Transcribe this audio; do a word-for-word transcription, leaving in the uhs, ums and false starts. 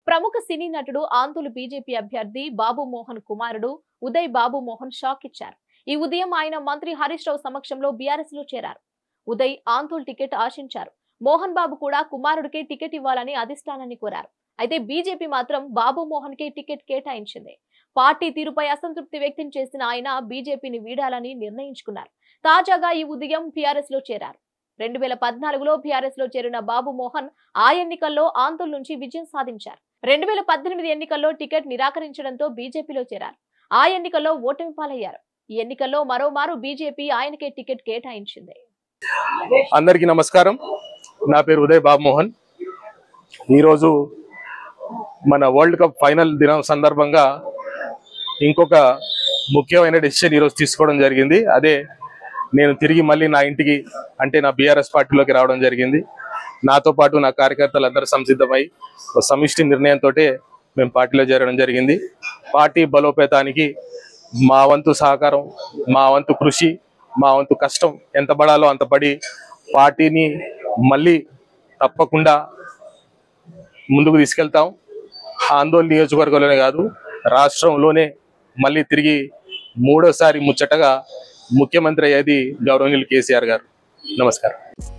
ప్రముఖ సినీ నటుడు ఆందోళన బీజేపీ అభ్యర్థి బాబు మోహన్ కుమారుడు ఉదయ్ బాబు మోహన్ షాక్ ఇచ్చారు. ఈ ఉదయం ఆయన మంత్రి హరీష్ రావు సమక్షంలో బీఆర్ఎస్ లో చేరారు. ఉదయ్ ఆందోళన టికెట్ ఆశించారు. మోహన్ బాబు కూడా కుమారుడికి టికెట్ ఇవ్వాలని అధిష్టానాన్ని కోరారు. అయితే బీజేపీ మాత్రం బాబు మోహన్ కి టికెట్ కేటాయించింది. పార్టీ తీరుపై అసంతృప్తి వ్యక్తం చేసిన ఆయన బీజేపీని వీడాలని నిర్ణయించుకున్నారు. తాజాగా ఈ ఉదయం బీఆర్ఎస్ లో చేరారు. రెండు వేల పద్నాలుగులో బీఆర్ఎస్ లో చేరిన బాబు మోహన్ ఆ ఎన్నికల్లో ఆందోళన నుంచి విజయం సాధించారు. రెండు వేల పద్దెనిమిది ఎన్నికల్లో టికెట్ నిరాకరించడంతో బీజేపీలో చేరారు. ఆ ఎన్నికల్లో ఓటమి పాలయ్యారు. ఈ ఎన్నికల్లో మరోమారు బీజేపీ ఆయనకే టికెట్ కేటాయించింది. అందరికీ నమస్కారం. నా పేరు ఉదయ్ బాబు మోహన్. ఈరోజు మన వరల్డ్ కప్ ఫైనల్ దినం సందర్భంగా ఇంకొక ముఖ్యమైన డెసిషన్ ఈరోజు తీసుకోవడం జరిగింది. అదే నేను తిరిగి మళ్ళీ నా ఇంటికి అంటే నా బీఆర్ఎస్ పార్టీలోకి రావడం జరిగింది. నాతో పాటు నా కార్యకర్తలు అందరూ సంసిద్ధమై ఒక సమిష్టి నిర్ణయంతో మేము పార్టీలో చేరడం జరిగింది. పార్టీ బలోపేతానికి మా వంతు సహకారం, మా వంతు కృషి, మా వంతు కష్టం ఎంత పడాలో అంత పడి పార్టీని మళ్ళీ తప్పకుండా ముందుకు తీసుకెళ్తాం. ఆందోళన నియోజకవర్గంలోనే కాదు రాష్ట్రంలోనే మళ్ళీ తిరిగి మూడోసారి ముచ్చటగా ముఖ్యమంత్రి అయ్యేది గౌరవనీయులు కేసీఆర్ గారు. నమస్కారం.